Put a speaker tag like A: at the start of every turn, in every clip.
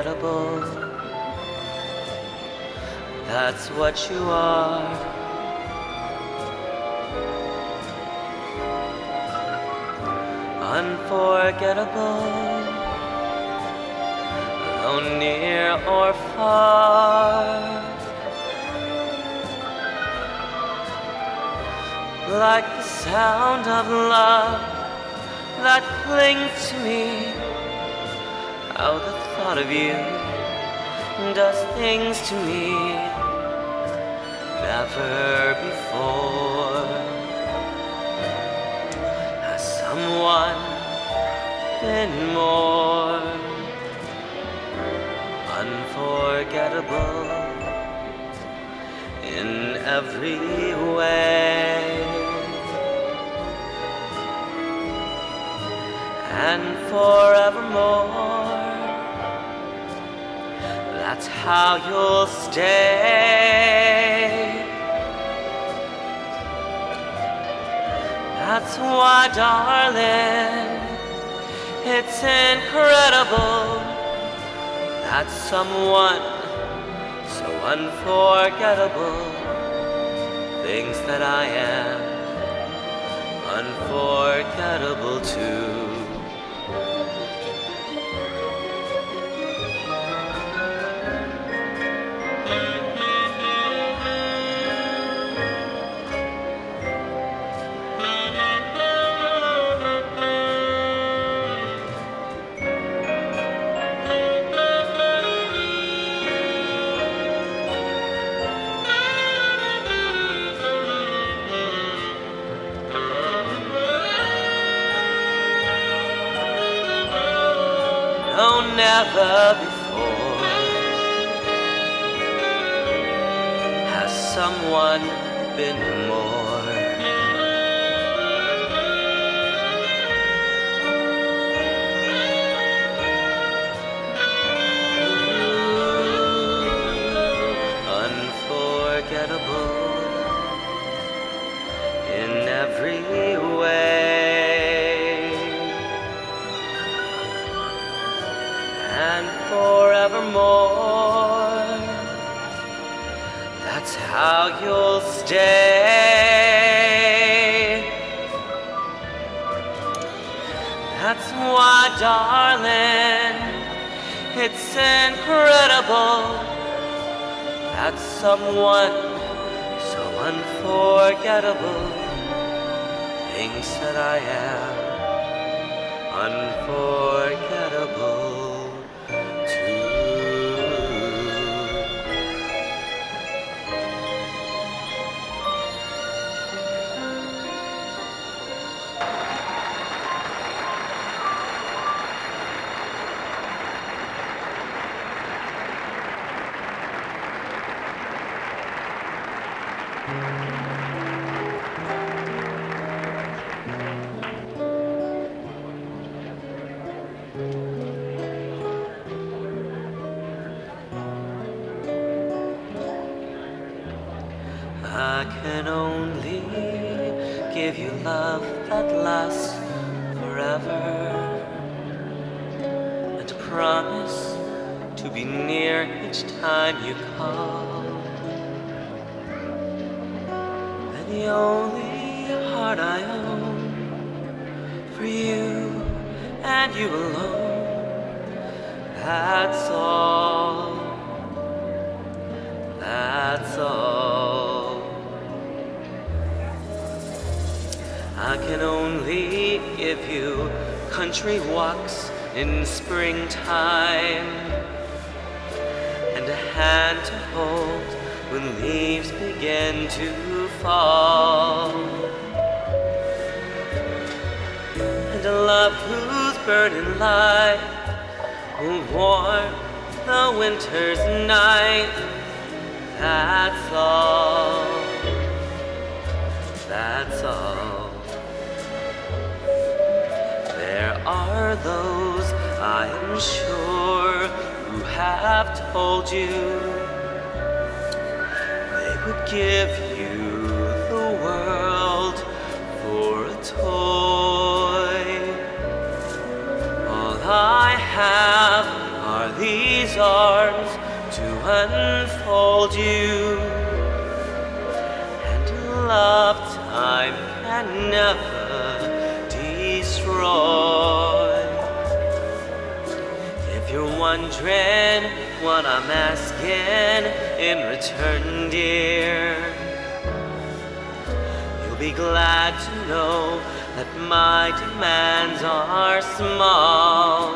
A: unforgettable. That's what you are. Unforgettable, though near or far. Like the sound of love that clings to me. How the thought of you does things to me never before. Has someone been more unforgettable in every way? And forevermore, that's how you'll stay. That's why, darling, it's incredible that someone so unforgettable thinks that I am unforgettable too. No, never before has someone been more unforgettable in every way. And forevermore, that's how you'll stay. That's why, darling, it's incredible that someone so unforgettable thinks that I am unforgettable. I can only give you love that lasts forever, and a promise to be near each time you call. And the only heart I own for you and you alone, that's all, that's all. I can only give you country walks in springtime, and a hand to hold when leaves begin to fall, and a love whose burning light will warm the winter's night. That's all, that's all. There are those, I am sure, who have told you they would give you the world for a toy. All I have are these these arms to unfold you, and love time can never destroy. If you're wondering what I'm asking in return, dear, you'll be glad to know that my demands are small.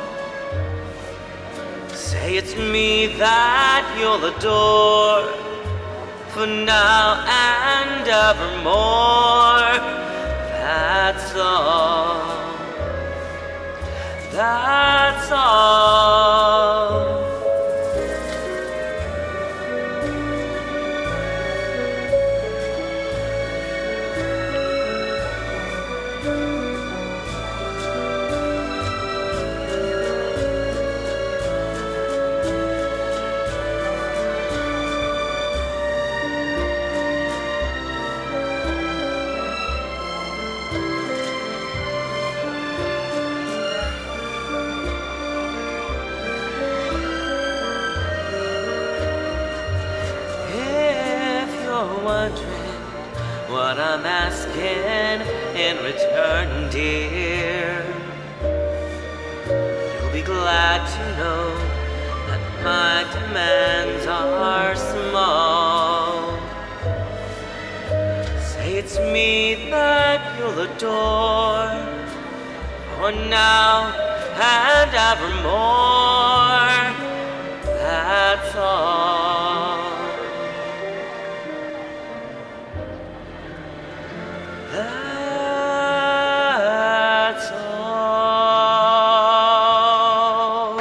A: Say it's me that you'll adore for now and evermore. That's all. That's all. Wondering what I'm asking in return, dear, you'll be glad to know that my demands are small. Say it's me that you'll adore for now and evermore. That's all. That's all.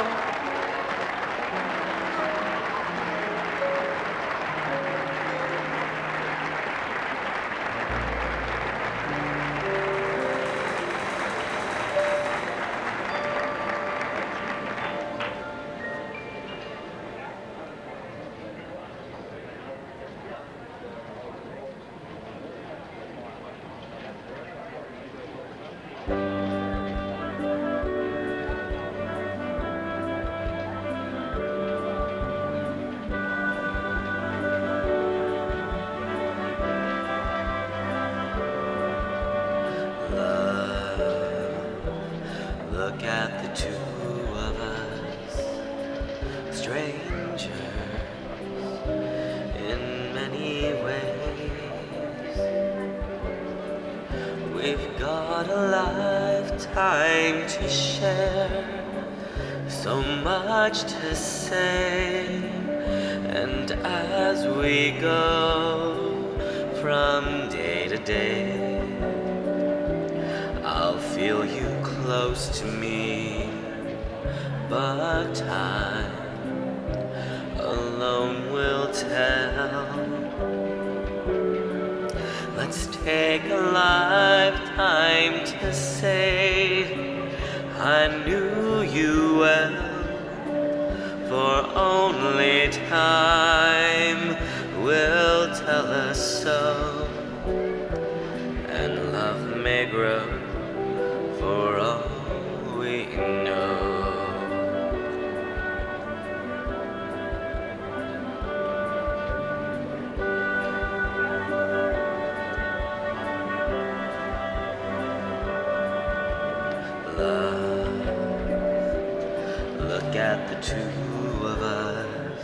A: Look at the two of us, strangers in many ways. We've got a lifetime to share, so much to say, and as we go from day to day, I'll feel you close to me, but time alone will tell. Let's take a lifetime to say I knew you well, for only time will tell us so, and love may grow for all we know. Love, look at the two of us,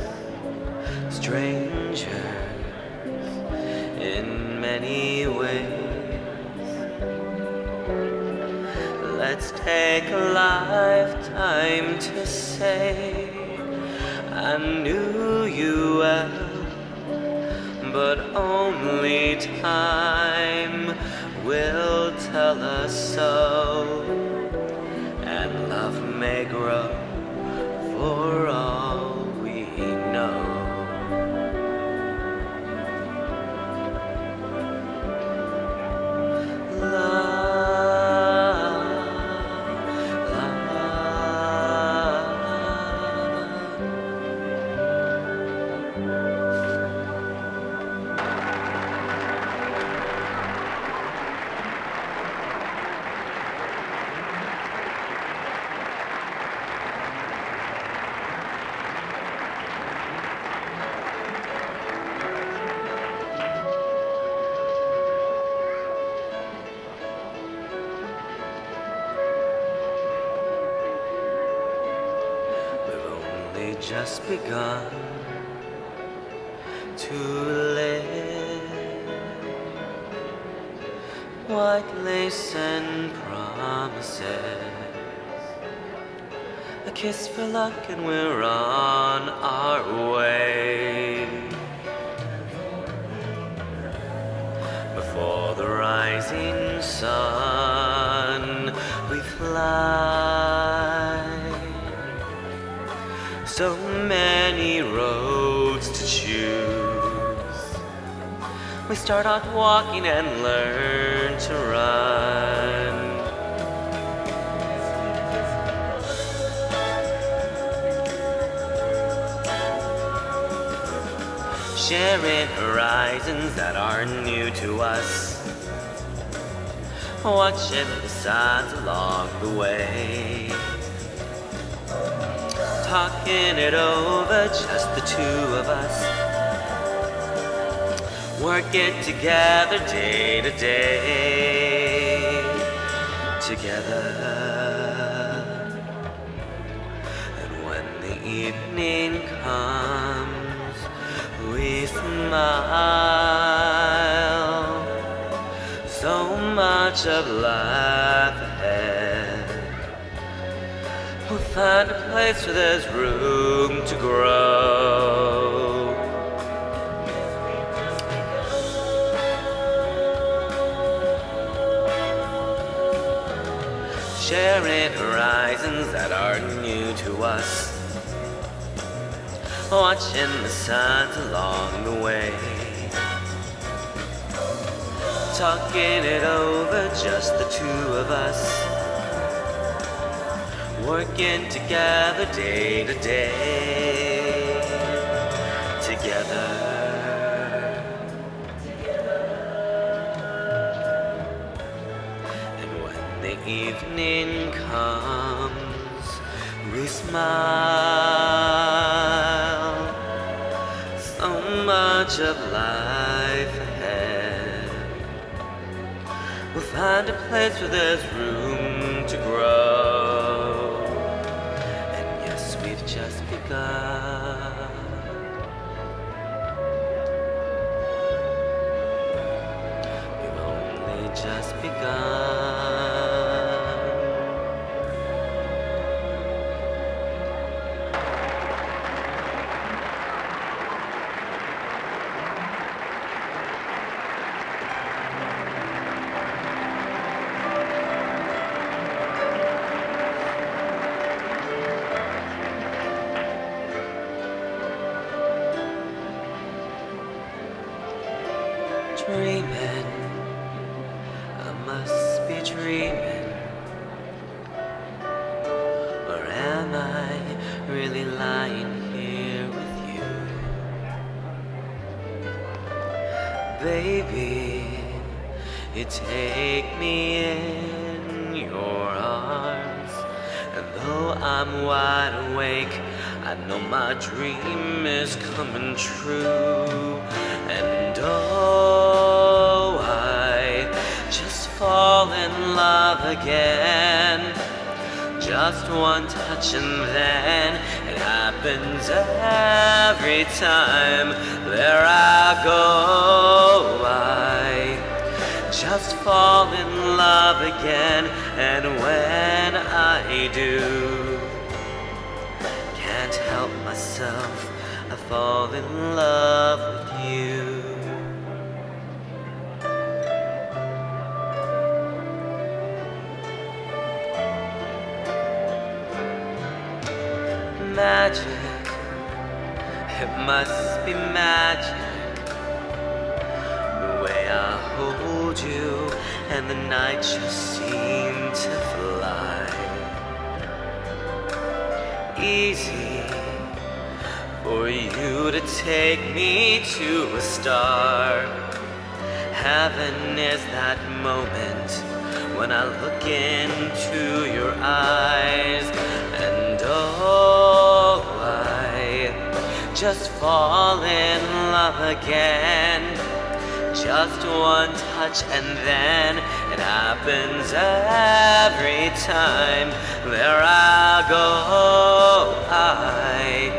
A: strangers in many ways. Let's take a lifetime to say I knew you well, but only time will tell us so, and love may grow for all we know. only just begun to live. White lace and promises, a kiss for luck, and we're on our way. Before the rising sun we fly. So many roads to choose. We start out walking and learn to run. Sharing horizons that are new to us. Watching the signs along the way. Talking it over, just the two of us. Working together day to day. Together. And when the evening comes, we smile. So much of life ahead. We'll find a place where there's room to grow. Sharing horizons that are new to us. Watching the signs along the way. Talking it over, just the two of us. Working together day to day. Together. And when the evening comes, we smile. So much of life ahead. We'll find a place where there's room to grow. And yes, we've just begun. We've only just begun. Dreaming, I must be dreaming. Or am I really lying here with you? Baby, you take me in your arms. And though I'm wide awake, I know my dream is coming true. And oh, I just fall in love again. Just one touch and then it happens every time. There I go, I just fall in love again. And when I do, can't help myself, I fall in love with you. Magic, it must be magic. The way I hold you and the night just seemed to fly. Easy for you to take me to a star. Heaven is that moment when I look into your eyes. And oh, I just fall in love again. Just one touch and then it happens every time. There I go, I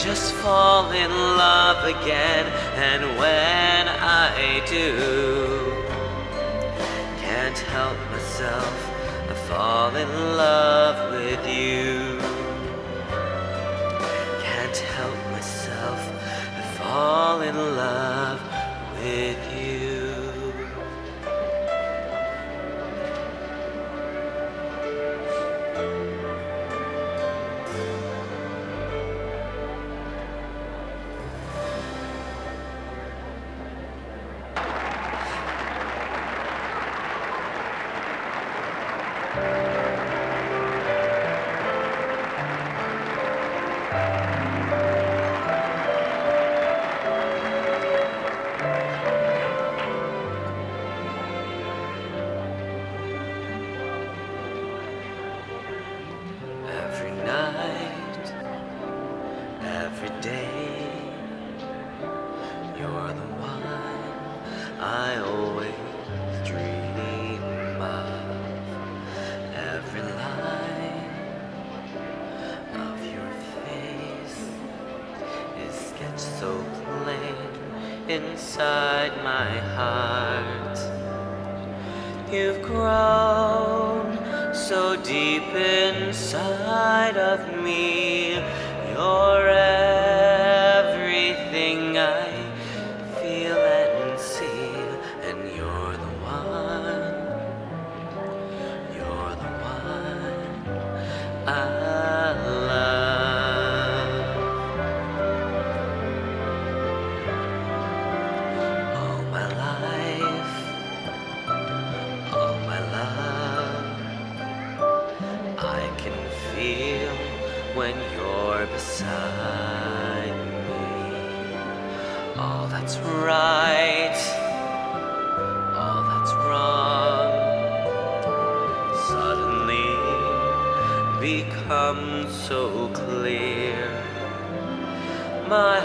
A: just fall in love again. And when I do, can't help myself, I fall in love with you. Can't help myself, I fall in love with you. Every night, every day, you're the one I always dream of. Every line of your face is sketched so plain inside my heart. You've grown so deep inside of me. You're everything I feel and see. And you're the one, you're the one I love. All my life, all my love, I can feel when you're beside me. All that's right, all that's wrong, suddenly becomes so clear. My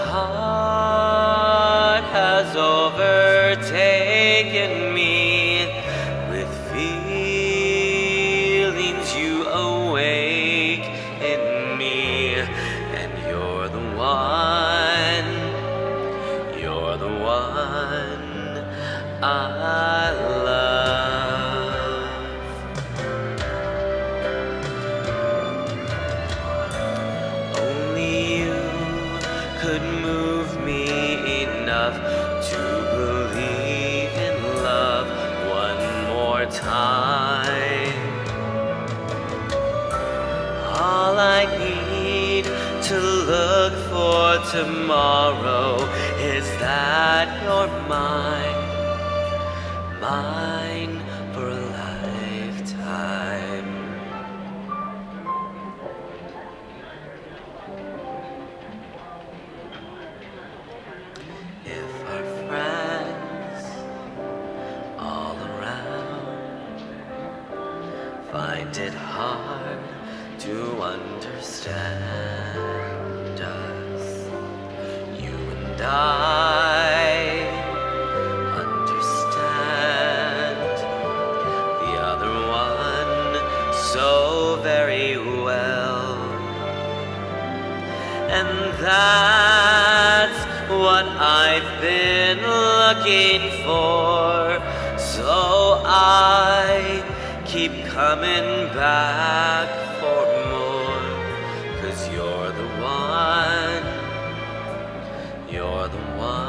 A: heart has overtaken me with feelings you awake in me. And you're the one, you're the one I love. Only you could move me enough to believe in love one more time. All I need to look for tomorrow is that you're mine, mine for a lifetime. If our friends all around find it hard to understand us, you and I understand the other one so very well. And that's what I've been looking for, so I keep coming back for more. 'Cause you're the one, you're the one